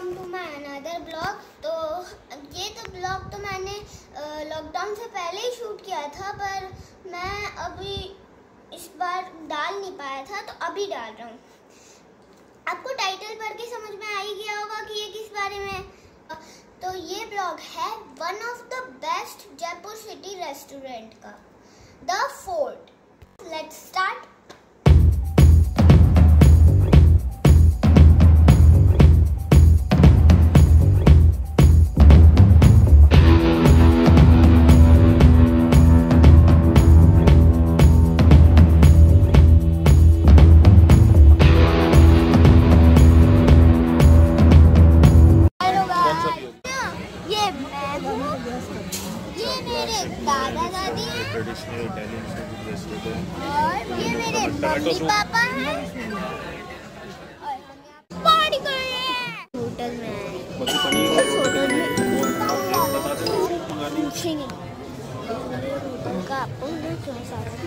Welcome to my another blog. तो ये तो ब्लॉग तो मैंने लॉकडाउन से पहले ही शूट किया था, पर मैं अभी इस बार डाल नहीं पाया था, तो अभी डाल रहा हूँ। आपको टाइटल पढ़ के समझ में आ ही गया होगा कि ये किस बारे में। तो ये ब्लॉग है one of the best Jaipur city restaurant का, द फोर्ट। Let's start. दादा दादी हैं, ट्रेडिशनल इटालियन फूड रेस्टोरेंट, और ये मेरे मम्मी पापा हैं, और हम यहाँ पार्टी कर रहे हैं। होटल में होटल में पूछेंगे होटल का आपको क्यों सारा।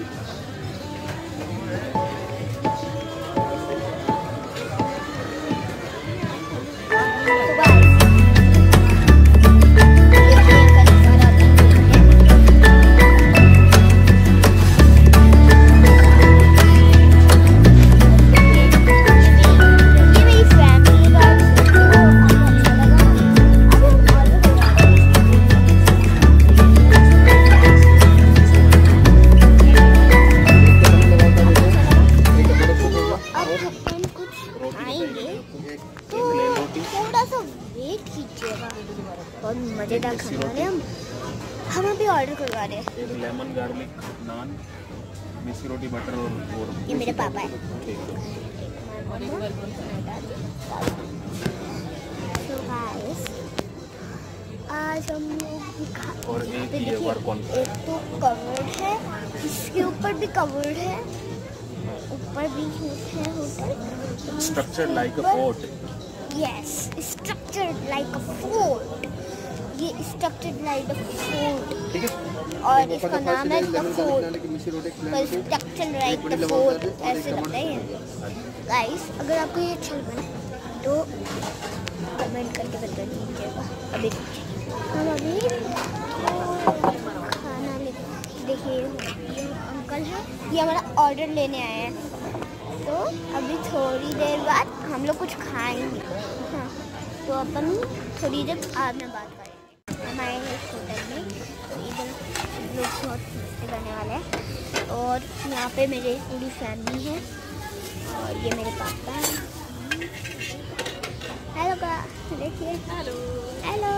बहुत मजेदार खाना है। हम अभी ऑर्डर करवा रहे हैं। एक लेमन गार्लिक नान, मिर्ची रोटी बटर और ये मेरे पापा है। तो गाइस आज हम लोग और एक तो कवर्ड है, इसके ऊपर भी कवर्ड है, ऊपर भी है hotel. Structured like a fort. Yes, structured like a fort. ये structured like a fort, ठीक है। और इसका नाम है the fort। पर structured like the fort ऐसे लगता है। Guys, अगर आपको ये अच्छा लगा तो कमेंट करके बता दीजिएगा। अभी हम अभी खाना देखिए, ये अंकल है, ये हमारा ऑर्डर लेने आए हैं। तो अभी थोड़ी देर बाद हम लोग कुछ खाएंगे। हाँ, तो अपन थोड़ी देर बाद में बात करेंगे। हमारे इस होटल में तो इधर लोग बहुत मस्ती करने वाले हैं, और यहाँ पे मेरे पूरी फैमिली है, और ये मेरे पापा हैं। हेलो का देखिए, हेलो हेलो।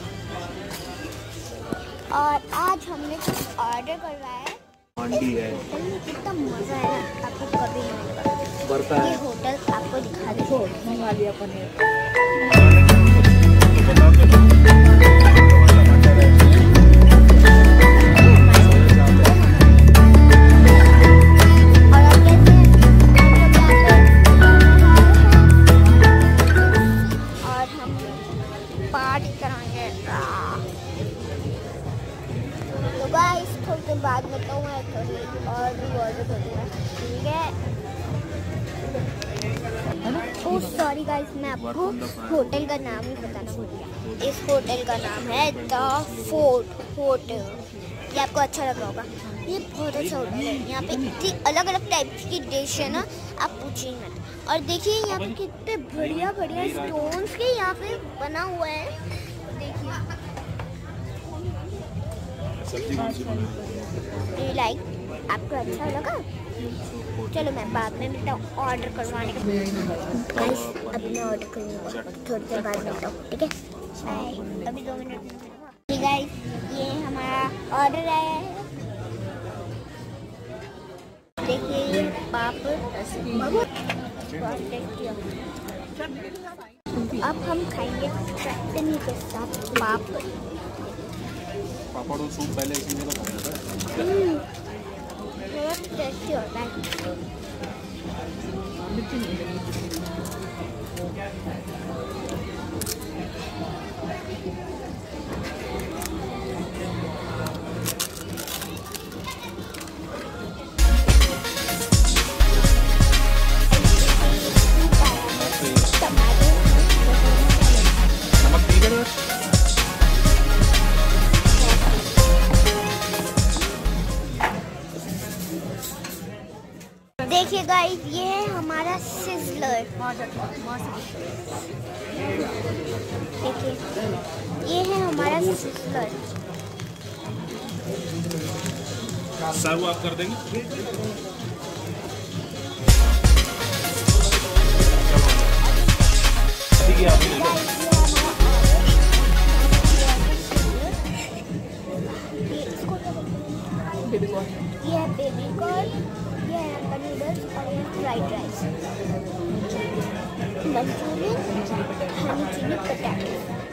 और आज हमने कुछ ऑर्डर करवाया है। कितना मजा है, आपको कभी नहीं लगा। ये होटल आपको दिखा देंगे। और हम पार्टी कराएंगे। तो गाइस थोड़ी देर बाद में तो मैं थोड़ी और भी ऑर्डर करूँगा, ठीक है। ओह सॉरी गाइस, मैं आपको होटल का नाम ही बताना भूल गया। इस होटल का नाम है द फोर्ट होटल। ये आपको अच्छा लगा होगा। ये बहुत अच्छा होटल है। यहाँ पे इतनी अलग अलग टाइप की डिश है ना, आप पूछिए मत। और देखिए यहाँ पे कितने बढ़िया बढ़िया स्टोन्स के यहाँ पे बना हुआ है। देखिए लाइक आपको अच्छा लगा? चलो मैं बाद में मिलता हूँ ऑर्डर करवाने का। गाइस अभी मैं ऑर्डर करूँगा, थोड़ी देर बाद मिलता हूँ, ठीक है। बाय, अभी 2 मिनट में। गाइस ये हमारा ऑर्डर आया है, देखिए ये पापड़। अब हम खाएंगे चटनी के साथ पापड़। पापड़ और सूप पहले इसी में खाया था। बहुत टेस्टी होता है। गाइस ये है हमारा सिजलर। देखिए ये है हमारा सिजलर। सर्व आप कर देंगे। ठीक है, आप ले लो। ये है बेबी कॉर्न, ये है नूडल्स और ये fried rice, Manchurian, honey chilli potato.